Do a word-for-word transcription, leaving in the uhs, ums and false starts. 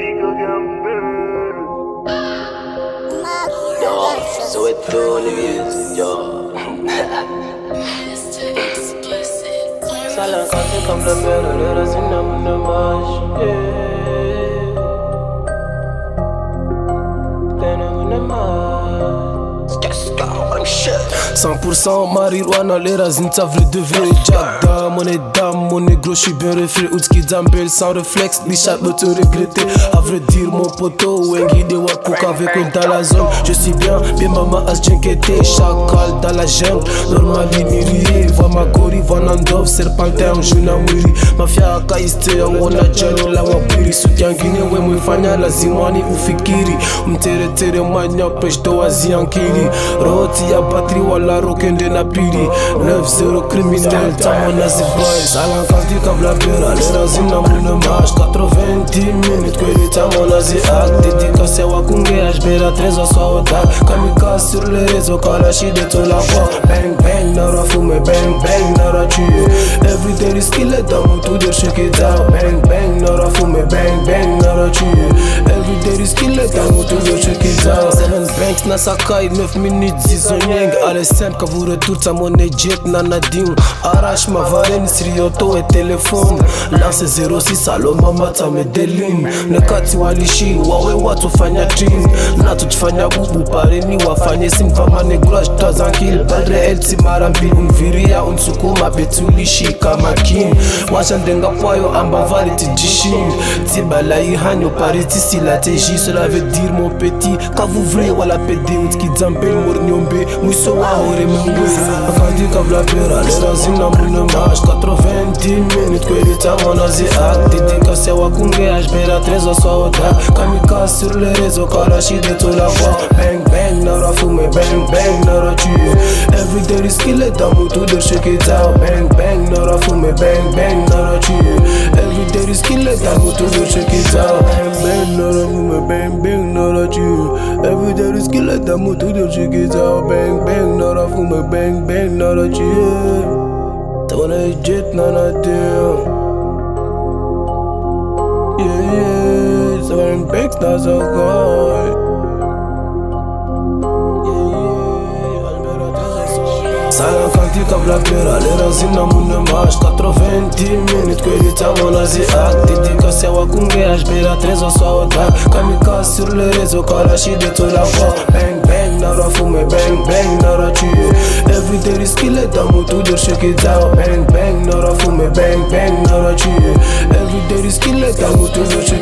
Yo, so it doing it, yo. Salam quand comme la mer, le racine n'a pas marche. cent pour cent marijuana, les racines savent le devenir. Jada, mon dame, mon négro, j'suis bien refait. Outski Zambel sans réflexe, Bichat me te regretter. À vrai dire, mon poteau, Wengi de Wapouk avec une dans la zone. Je suis bien, bien maman as djinkete. Chacal dans la jungle, normal miri. Voix ma gori, Vanandov, serpentin, Juna Muri. Mafia kaiste, on a jalo la wapiri. Soutien Guinée, ouais, moi fanya la zimani ou fikiri. Umtere tere manya, pêche to aziankiri. Roti ya batterie, wala rokende na piri. neuf zéro criminel, tamo nazi boys. Alan kanti kabla bera, les razim na moune marche. quatre-vingt-dix minutes, kweli tamo nazi act. Dédicacé wa kunge, hbera trésor soit otak. Kamikaze sur les réseaux, kalashi de tout la voix. Bang bang, nara fume, bang bang, nara tuer. Everyday risky, let down, tout dire shake it out. Bang bang, nara fume, bang bang, nara tuer. Everyday risky, let down, tout dire shake it out. Seven banks na sakai, neuf minutes, zizon yang. Allez simple, quand vous retournez à mon jet, nanadim. Arrache ma varenne, srioto et téléphone. Lance zéro six, allo mama, ta me delim. Nekati walishi, wawe watu fanya dream. Natu tufanya bubu, pareni wafanye simfama negraj, twazankil. Padre elti marambil, unviria, unsukuma, betulishi, kama king. Washandenga poyo, amba variti jishin. Tibala ihanyo, pariti silateji. Cela veut dire mon petit, quand vous voulez, wala pede, outski Zambel, mourniombe, mousso wahore mengwe. Akandi kabla pera, les razim na moune marche. quatre-vingt-dix minutes, kweli tamo nazi act. Dédicacé wa kunge, hbera trésor soit otak. Kamikaze sur les réseaux, kalashi de tout la voix. Bang bang, nara fume, bang bang, nara tuer. Everyday risky, let down, tout dire shake it out. Bang bang, nara fume, bang bang, nara tuer. Everyday risky, let down, tout dire shake it out. Bang bang, nara fume, bang bang, nara tuer. Everyday risky, let down, tout dire shake it out. Bang bang, nara fume, bang bang, nara tuer. T'as jet, nana deal. Yeah, yeah, seven banks, that's a guy. Salam kanti kabla pera, les razim na moune marche. quatre-vingt-dix minutes, kweli tamo nazi act. Dédicacé wa kunge, hbera trésor soit otak. Kamikaze sur les réseaux, kalashi de tout la voix. Bang bang, nara fume, bang bang, nara tuer. Everyday risky, let down, tout dire shake it out. Bang bang, nara fume, bang bang, nara tuer. Everyday risky, let down, tout dire shake it out.